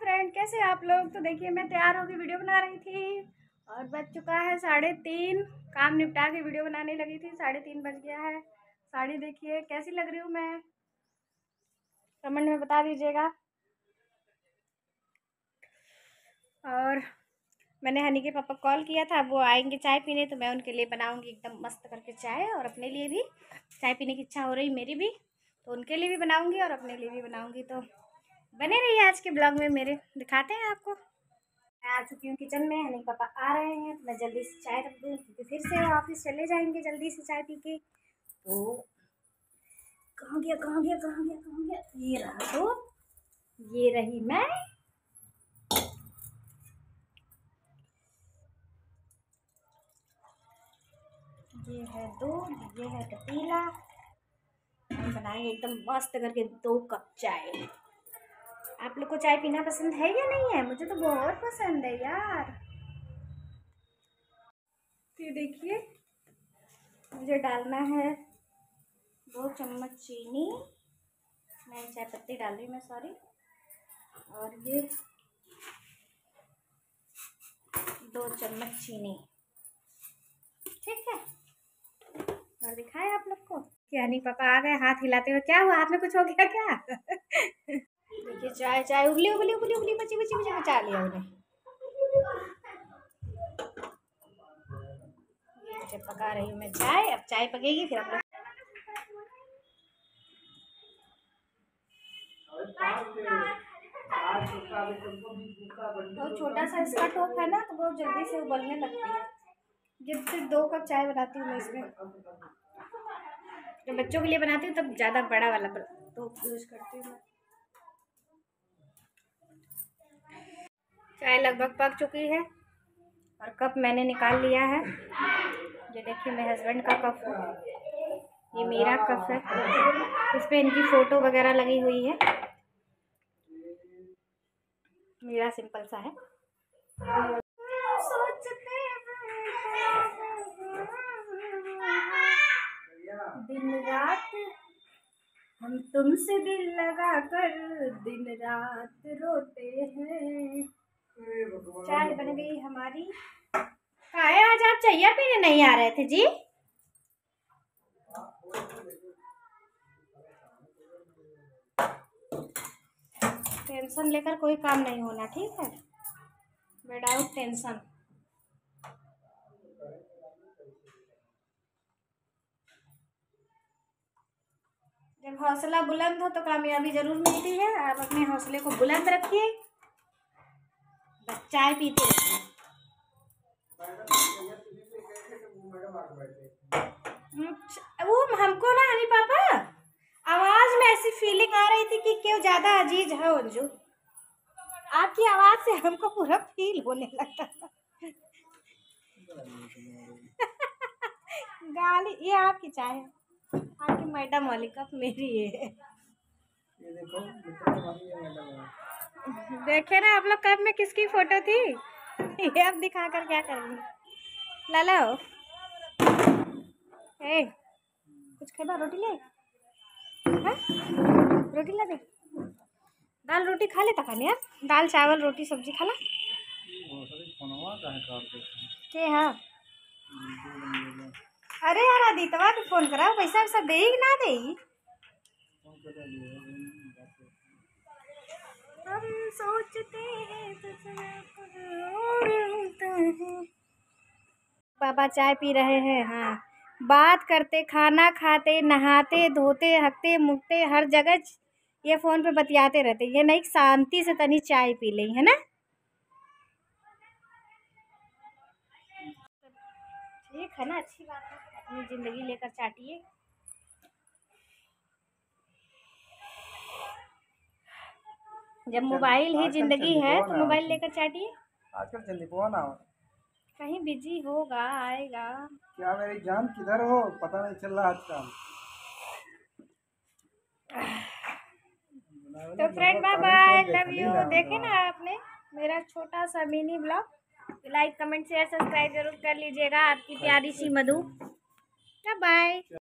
Friend, कैसे आप लोग। तो देखिए मैं तैयार होकर वीडियो बना रही थी और बज चुका है 3:30। काम निपटा के वीडियो बनाने लगी थी, 3:30 बज गया है। साड़ी देखिए कैसी लग रही हूँ मैं, कमेंट में बता दीजिएगा। और मैंने हनी के पापा कॉल किया था, वो आएंगे चाय पीने, तो मैं उनके लिए बनाऊंगी एकदम मस्त करके चाय। और अपने लिए भी चाय पीने की इच्छा हो रही मेरी भी, तो उनके लिए भी बनाऊंगी और अपने लिए भी बनाऊंगी। तो बने रहिए आज के ब्लॉग में मेरे, दिखाते हैं आपको। मैं आ चुकी हूँ किचन में, हनी पापा आ रहे हैं तो मैं जल्दी से चाय रख दूँ, क्योंकि फिर से वो ऑफिस चले जाएंगे जल्दी से चाय पी के। तो कहाँ गया कहाँ गया कहाँ गया कहाँ गया, ये रहा। तो ये रही मैं। ये है दूध, ये है पतीला। हम बनाएंगे एकदम मस्त करके 2 कप चाय। आप लोग को चाय पीना पसंद है या नहीं है? मुझे तो बहुत पसंद है यार। तो ये देखिए, मुझे डालना है 2 चम्मच चीनी। मैं चाय पत्ती डाल रही हूँ, मैं सॉरी। और ये 2 चम्मच चीनी, ठीक है। और दिखाए आप लोग को कि हनी पापा आ गए हाथ हिलाते हुए। क्या हुआ, हाथ में कुछ हो गया क्या? देखिए चाय चाय उबली उबली उबली उबली बची बची बची बचा लिया उन्हें। ये पका रही हूँ मैं चाय। अब चाय पकेगी फिर हम लोग। तो छोटा सा इसका टोप है ना, तो बहुत जल्दी से उबलने लगती है। जब सिर्फ 2 कप चाय बनाती हूँ मैं इसमें। जब बच्चों के लिए बनाती हूँ तब ज़्यादा बड़ा वाला टोप यूज करती हूँ मैं। चाय लगभग पक चुकी है और कप मैंने निकाल लिया है। ये देखिए मेरे हस्बैंड का कप है, ये मेरा कप है। इस पे इनकी फ़ोटो वगैरह लगी हुई है, मेरा सिंपल सा है। दिन रात हम तुमसे दिल लगा कर दिन रात रोते हैं। चाय बन गई हमारी। काहे आज आप चाय पीने नहीं आ रहे थे जी? टेंशन लेकर कोई काम नहीं होना, ठीक है। Without tension. जब हौसला बुलंद हो तो कामयाबी जरूर मिलती है। आप अपने हौसले को बुलंद रखिए, बस चाय पीते रहिए। वो हमको ना हनी पापा आवाज में ऐसी फीलिंग आ रही थी कि क्यों ज्यादा अजीज है अंजू। आपकी आवाज से हमको पूरा फील होने लगता था। गाली, ये आपकी चाय है, आपकी मैडम वाली कप मेरी है। ये देखो, देखे ना आप लोग कप में किसकी फोटो थी? ये अब दिखा कर क्या करेंगे। लाला ए, कुछ खेबा, रोटी ले। हा? रोटी ला दे। दाल रोटी खा लेता खाने यार, दाल चावल रोटी सब्जी खा ला के। हाँ अरे यार आदितवा के फोन करा, पैसा वैसा दे ना दे। हम सोचते हैं पापा चाय पी रहे हैं। हाँ, बात करते, खाना खाते, नहाते धोते, हकते मुकते, हर जगह ये फोन पे बतियाते रहते। ये नहीं शांति से तनी चाय पी ली है ना। ठीक है ना, अच्छी बात है, अपनी जिंदगी लेकर चाटिए। जब मोबाइल ही जिंदगी है तो मोबाइल लेकर चाटिए। आजकल जल्दी कौन आओ, कहीं बिजी होगा, आएगा। क्या मेरी जान किधर हो, पता नहीं चल रहा आजकल। तो friend bye bye, love you. देखे ना आपने मेरा छोटा सा mini blog, like comment share subscribe जरूर कर लीजिएगा। आपकी प्यारी सी मधु। Bye bye.